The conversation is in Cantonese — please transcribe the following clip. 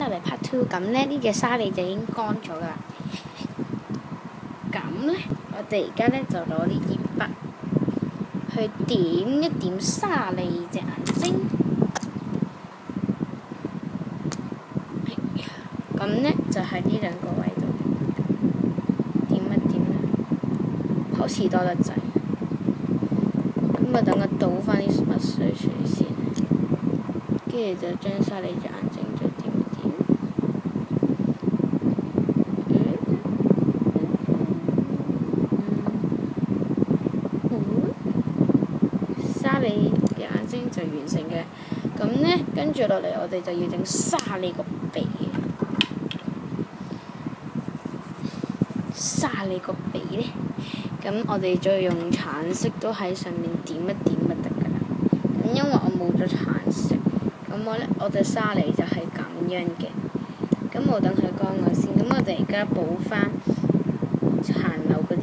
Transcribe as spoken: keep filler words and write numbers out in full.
嚟 part two， 咁咧呢隻沙梨就已經乾咗噶啦。咁咧，我哋而家咧就攞呢支筆去點一點沙梨隻眼睛。咁咧就喺呢兩個位度點一點啦，好似多得滯。咁啊，等我倒翻啲墨水水先，跟住就將沙梨隻眼睛再點一點。嗯嗯嗯、沙梨嘅眼睛就完成嘅。咁咧，跟住落嚟，我哋就要整沙梨個鼻。沙梨個鼻咧，咁我哋再用橙色都喺上面點一點就得㗎啦。咁因為我冇咗橙色，咁我咧我隻沙梨就係咁樣嘅。咁我等佢乾咗先。咁我哋而家補翻殘留嗰